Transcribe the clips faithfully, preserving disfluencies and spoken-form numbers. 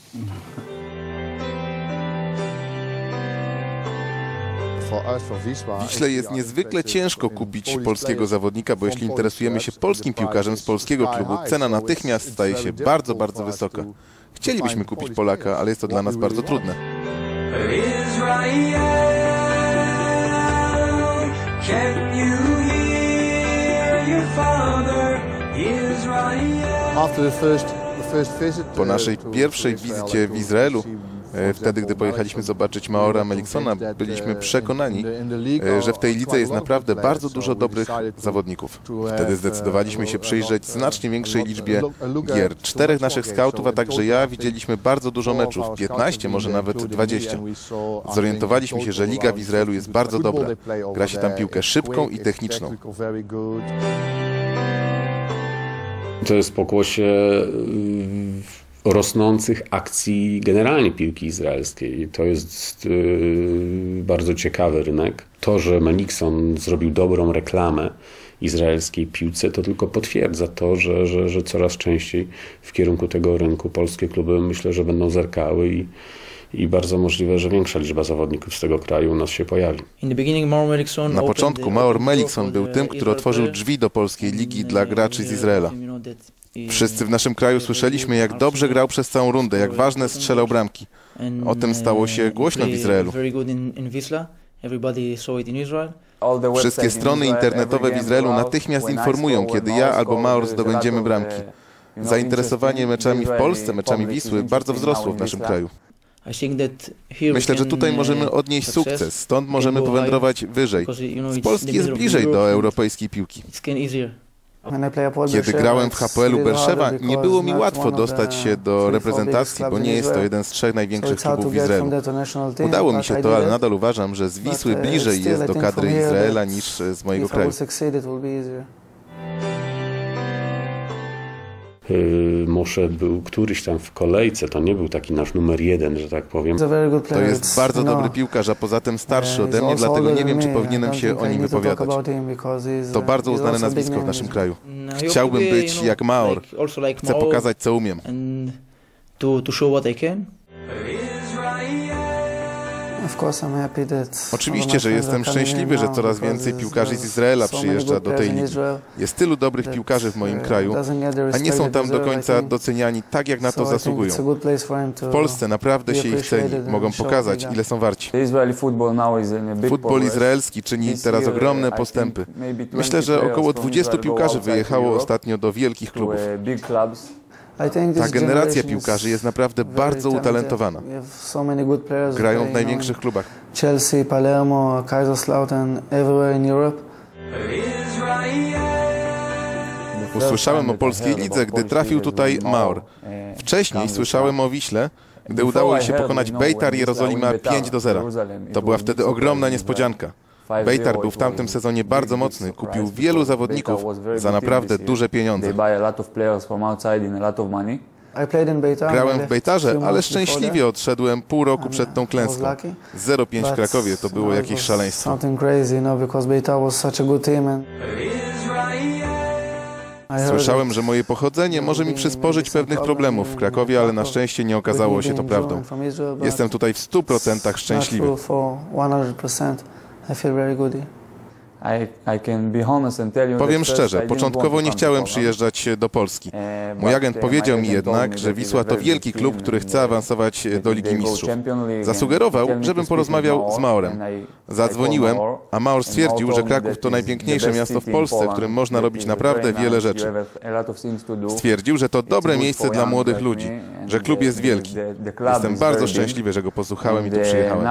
W Wiśle jest niezwykle ciężko kupić polskiego zawodnika, bo jeśli interesujemy się polskim piłkarzem z polskiego klubu, cena natychmiast staje się bardzo, bardzo wysoka. Chcielibyśmy kupić Polaka, ale jest to dla nas bardzo trudne. Po naszej pierwszej wizycie w Izraelu, wtedy, gdy pojechaliśmy zobaczyć Maora Meliksona, byliśmy przekonani, że w tej lidze jest naprawdę bardzo dużo dobrych zawodników. Wtedy zdecydowaliśmy się przyjrzeć znacznie większej liczbie gier. Czterech naszych skautów, a także ja, widzieliśmy bardzo dużo meczów, piętnaście, może nawet dwadzieścia. Zorientowaliśmy się, że liga w Izraelu jest bardzo dobra. Gra się tam piłkę szybką i techniczną. To jest pokłosie rosnących akcji generalnie piłki izraelskiej. To jest yy, bardzo ciekawy rynek. To, że Melikson zrobił dobrą reklamę izraelskiej piłce, to tylko potwierdza to, że, że, że coraz częściej w kierunku tego rynku polskie kluby, myślę, że będą zerkały i, i bardzo możliwe, że większa liczba zawodników z tego kraju u nas się pojawi. Na początku Maor Melikson był tym, który otworzył drzwi do polskiej ligi dla graczy z Izraela. Wszyscy w naszym kraju słyszeliśmy, jak dobrze grał przez całą rundę, jak ważne strzelał bramki. O tym stało się głośno w Izraelu. Wszystkie strony internetowe w Izraelu natychmiast informują, kiedy ja albo Maor zdobędziemy bramki. Zainteresowanie meczami w Polsce, meczami Wisły bardzo wzrosło w naszym kraju. Myślę, że tutaj możemy odnieść sukces, stąd możemy powędrować wyżej. Z Polski jest bliżej do europejskiej piłki. Kiedy grałem w H P L-u Berszewa, nie było mi łatwo dostać się do reprezentacji, bo nie jest to jeden z trzech największych klubów w Izraelu. Udało mi się to, ale nadal uważam, że z Wisły bliżej jest do kadry Izraela niż z mojego kraju. Moshe był któryś tam w kolejce, to nie był taki nasz numer jeden, że tak powiem. To jest bardzo dobry piłkarz, a poza tym starszy ode mnie, dlatego nie wiem, czy powinienem się o nim wypowiadać. To bardzo uznane nazwisko w naszym kraju. Chciałbym być jak Maor. Chcę pokazać, co umiem. Oczywiście, że jestem szczęśliwy, że coraz więcej piłkarzy z Izraela przyjeżdża do tej ligi. Jest tylu dobrych piłkarzy w moim kraju, a nie są tam do końca doceniani tak, jak na to zasługują. W Polsce naprawdę się ich ceni, mogą pokazać, ile są warci. Futbol izraelski czyni teraz ogromne postępy. Myślę, że około dwudziestu piłkarzy wyjechało ostatnio do wielkich klubów. Ta generacja piłkarzy jest naprawdę bardzo utalentowana. Grają w największych klubach. Chelsea, Palermo, Kaiserslautern, everywhere in Europe. Usłyszałem o polskiej lidze, gdy trafił tutaj Maor. Wcześniej słyszałem o Wiśle, gdy udało jej się pokonać Beitar Jerozolima pięć do zera. To była wtedy ogromna niespodzianka. Beitar był w tamtym sezonie bardzo mocny, kupił wielu zawodników za naprawdę duże pieniądze. Grałem w Beitarze, ale szczęśliwie odszedłem pół roku przed tą klęską. zero pięć w Krakowie to było jakieś szaleństwo. Słyszałem, że moje pochodzenie może mi przysporzyć pewnych problemów w Krakowie, ale na szczęście nie okazało się to prawdą. Jestem tutaj w stu procentach szczęśliwy. Powiem szczerze, początkowo nie chciałem przyjeżdżać do Polski. Mój agent powiedział mi jednak, że Wisła to wielki klub, który chce awansować do Ligi Mistrzów. Zasugerował, żebym porozmawiał z Maorem. Zadzwoniłem, a Maor stwierdził, że Kraków to najpiękniejsze miasto w Polsce, w którym można robić naprawdę wiele rzeczy. Stwierdził, że to dobre miejsce dla młodych ludzi, że klub jest wielki. Jestem bardzo szczęśliwy, że go posłuchałem i tu przyjechałem.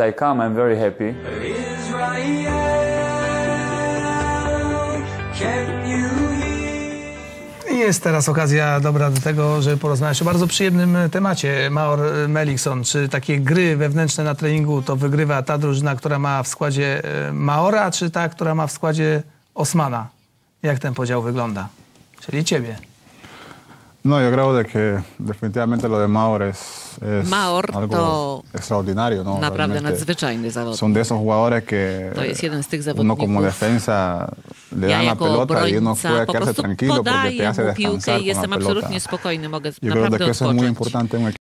Jest teraz okazja dobra do tego, żeby porozmawiać o bardzo przyjemnym temacie. Maor Melikson, czy takie gry wewnętrzne na treningu to wygrywa ta drużyna, która ma w składzie Maora, czy ta, która ma w składzie Osmana? Jak ten podział wygląda? Czyli ciebie. No, yo creo de que definitivamente lo de Maor es, es Maor algo to extraordinario, no? naprawdę Realmente nadzwyczajny zawodnik. Son de esos jugadores que To jest jeden z tych uno zawodników. como defensa le Ja dan la jako pelota y uno obrońca puede po quedarse prostu tranquilo porque te podaję hace mu piłkę descansar i con jestem la pelota. absolutnie spokojny, mogę Yo creo de naprawdę que eso es muy odpocząć. importante en un